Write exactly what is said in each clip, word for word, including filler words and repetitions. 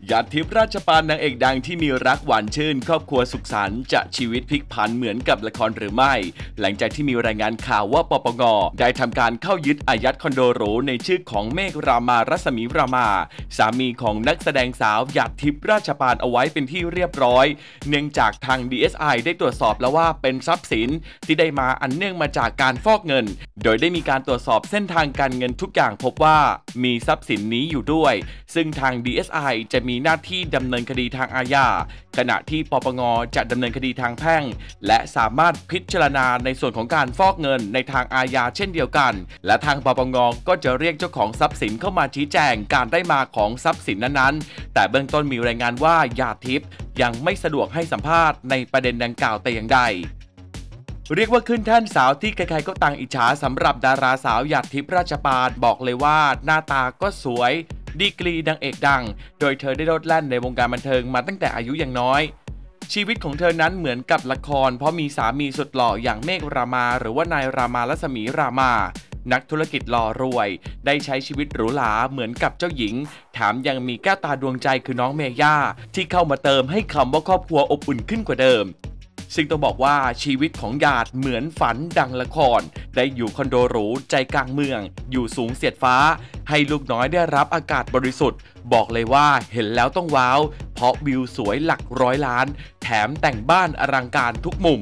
หยาดทิพย์ราชปานนางเอกดังที่มีรักหวานชื่นครอบครัวสุขสันต์จะชีวิตพลิกผันเหมือนกับละครหรือไม่หลังจากที่มีรายงานข่าวว่าปปง.ได้ทำการเข้ายึดอายัดคอนโดหรูในชื่อของเมฆรามารัศมีรามาสามีของนักแสดงสาวหยาดทิพย์ราชปานเอาไว้เป็นที่เรียบร้อยเนื่องจากทาง ดี เอส ไอ ได้ตรวจสอบแล้วว่าเป็นทรัพย์สินที่ได้มาอันเนื่องมาจากการฟอกเงินโดยได้มีการตรวจสอบเส้นทางการเงินทุกอย่างพบว่ามีทรัพย์สินนี้อยู่ด้วยซึ่งทาง ดี เอส ไอ จะมีหน้าที่ดำเนินคดีทางอาญาขณะที่ปปง.จะดำเนินคดีทางแพ่งและสามารถพิจารณาในส่วนของการฟอกเงินในทางอาญาเช่นเดียวกันและทางปปง.ก็จะเรียกเจ้าของทรัพย์สินเข้ามาชี้แจงการได้มาของทรัพย์สินนั้นๆแต่เบื้องต้นมีรายงานว่าหยาดทิพย์ยังไม่สะดวกให้สัมภาษณ์ในประเด็นดังกล่าวแต่อย่างใดเรียกว่าขึ้นแท่นสาวที่ใครๆก็ต่างอิจฉาสำหรับดาราสาวหยาดทิพย์ราชปานบอกเลยว่าหน้าตาก็สวยดีกรีนางเอกดังโดยเธอได้โลดแล่นในวงการบันเทิงมาตั้งแต่อายุยังน้อยชีวิตของเธอนั้นเหมือนกับละครเพราะมีสามีสุดหล่ออย่างเมฆรามาหรือว่านายรามารัศมีรามานักธุรกิจหล่อรวยได้ใช้ชีวิตหรูหราเหมือนกับเจ้าหญิงแถมยังมีแก้วตาดวงใจคือน้องเมย่าที่เข้ามาเติมให้คำว่าครอบครัวอบอุ่นขึ้นกว่าเดิมซึ่งต้องบอกว่าชีวิตของหยาดเหมือนฝันดังละครได้อยู่คอนโดหรูใจกลางเมืองอยู่สูงเสียดฟ้าให้ลูกน้อยได้รับอากาศบริสุทธิ์บอกเลยว่าเห็นแล้วต้องว้าวเพราะวิวสวยหลักร้อยล้านแถมแต่งบ้านอลังการทุกมุม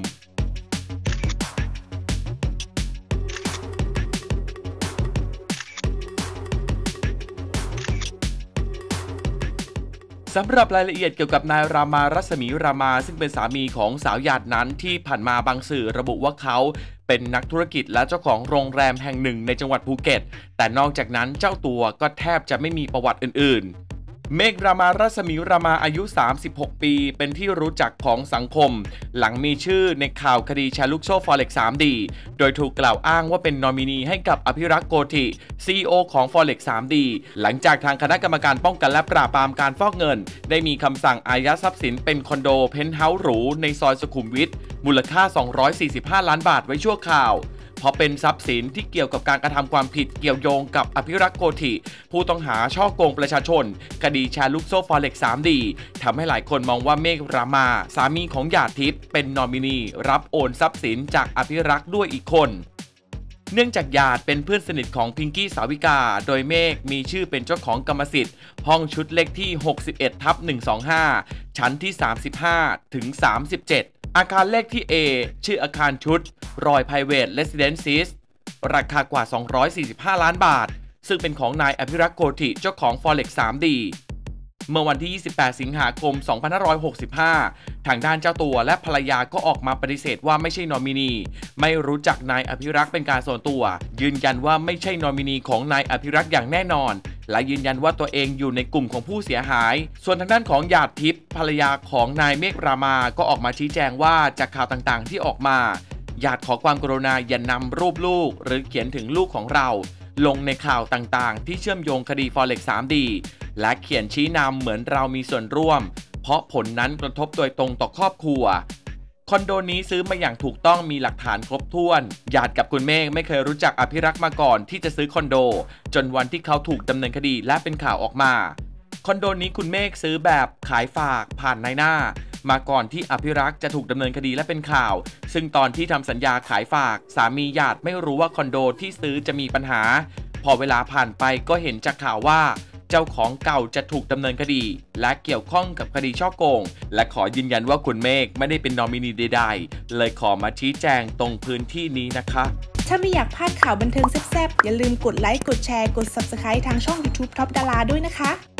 สำหรับรายละเอียดเกี่ยวกับนายรามารัศมีรามาซึ่งเป็นสามีของสาวหยาดนั้นที่ผ่านมาบางสื่อระบุว่าเขาเป็นนักธุรกิจและเจ้าของโรงแรมแห่งหนึ่งในจังหวัดภูเก็ตแต่นอกจากนั้นเจ้าตัวก็แทบจะไม่มีประวัติอื่นๆเมฆรามารัศมีรามาอายุสามสิบหกปีเป็นที่รู้จักของสังคมหลังมีชื่อในข่าวคดีแชร์ลูกโซ่ Forex ทรีดี โดยถูกกล่าวอ้างว่าเป็นนอมินีให้กับอภิรักษ์โกธิ ซี อี โอ ของ Forex ทรีดี หลังจากทางคณะกรรมการป้องกันและปราบปรามการฟอกเงินได้มีคำสั่งอายัดทรัพย์สินเป็นคอนโดเพนท์เฮาส์หรูในซอยสุขุมวิทมูลค่าสองร้อยสี่สิบห้าล้านบาทไว้ชั่วคราวเพราะเป็นทรัพย์สินที่เกี่ยวกับการกระทำความผิดเกี่ยวโยงกับอภิรักษ์โกธิผู้ต้องหาช่อโกงประชาชนคดีแชร์ลูกโซ่ Forex ทรีดี ทำให้หลายคนมองว่าเมฆรามาสามีของหยาดทิพย์เป็นนอมินีรับโอนทรัพย์สินจากอภิรักษ์ด้วยอีกคนเนื่องจากหยาดเป็นเพื่อนสนิทของพิงกี้สาวิกาโดยเมฆมีชื่อเป็นเจ้าของกรรมสิทธิ์ห้องชุดเลขที่ หกสิบเอ็ดทับหนึ่งสองห้า ชั้นที่ สามสิบห้าถึงสามสิบเจ็ดอาคารเลขที่ A ชื่ออาคารชุดรอย Private Residences ราคากว่าสองร้อยสี่สิบห้าล้านบาทซึ่งเป็นของนายอภิรักษ์โกธิเจ้าของ Forex ทรีดี เมื่อวันที่ยี่สิบแปดสิงหาคมสองพันห้าร้อยหกสิบห้าทางด้านเจ้าตัวและภรรยาก็ออกมาปฏิเสธว่าไม่ใช่นอมินีไม่รู้จักนายอภิรักษ์เป็นการส่วนตัวยืนยันว่าไม่ใช่นอมินีของนายอภิรักษ์อย่างแน่นอนและยืนยันว่าตัวเองอยู่ในกลุ่มของผู้เสียหายส่วนทางด้านของหยาดทิพย์ภรรยาของนายเมฆรามาก็ออกมาชี้แจงว่าจากข่าวต่างๆที่ออกมาหยาดขอความกรุณาอย่านำรูปลูกหรือเขียนถึงลูกของเราลงในข่าวต่างๆที่เชื่อมโยงคดี Forex ทรีดี และเขียนชี้นำเหมือนเรามีส่วนร่วมเพราะผลนั้นกระทบโดยตรงต่อครอบครัวคอนโดนี้ซื้อมาอย่างถูกต้องมีหลักฐานครบถ้วนหยาดกับคุณเมฆไม่เคยรู้จักอภิรักษ์มาก่อนที่จะซื้อคอนโดจนวันที่เขาถูกดำเนินคดีและเป็นข่าวออกมาคอนโดนี้คุณเมฆซื้อแบบขายฝากผ่านนายหน้ามาก่อนที่อภิรักษ์จะถูกดำเนินคดีและเป็นข่าวซึ่งตอนที่ทำสัญญาขายฝากสามีหยาดไม่รู้ว่าคอนโดที่ซื้อจะมีปัญหาพอเวลาผ่านไปก็เห็นจากข่าวว่าเจ้าของเก่าจะถูกดำเนินคดีและเกี่ยวข้องกับคดีฉ้อโกงและขอยืนยันว่าคุณเมฆไม่ได้เป็นนอมินีใดๆเลยขอมาชี้แจงตรงพื้นที่นี้นะคะถ้าไม่อยากพลาดข่าวบันเทิงแซ่บๆอย่าลืมกดไลค์กดแชร์กด ซับสไครบ์ ทางช่อง ยูทูบ ท็อปดาราด้วยนะคะ